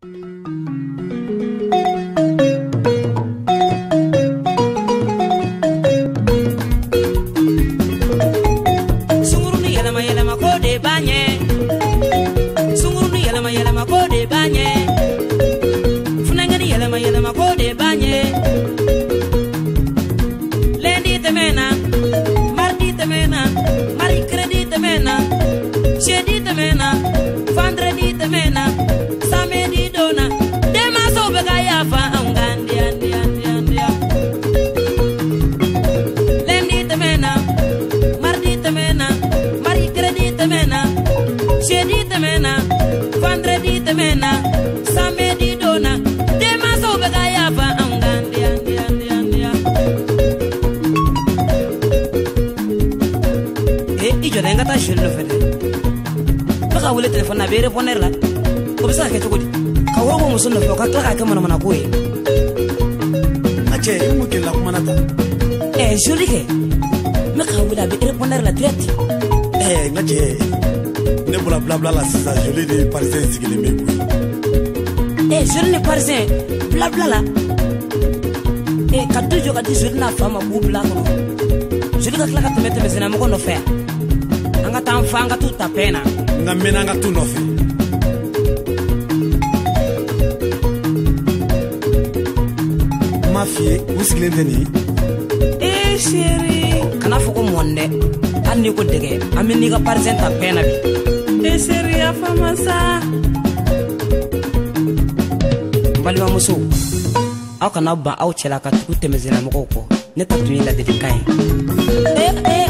Wule telefon na be répondre la ko bisa ke to gudi ka wo mo sunna ko ka kala ka mana ko e ache mu ke la kuma nata joli ke me ka wula be répondre la direct ngache ne bula bla bla la ça joli de parisien sigile me ko joli ne parisien bla bla la ka tujo ka joli na fama ku bla ko joli ka kala ka temete me zina mo ko no fe anga tan fanga tu ta pena na menanga tu no fe ma fille usigile ndeni chéri kana foko monde andi ko dege amini ka parisien ta pena bi chéri ya fama sa bali wa muso aw kana ba aw cela ka tu temezina mo ko ne ta tu ila de kai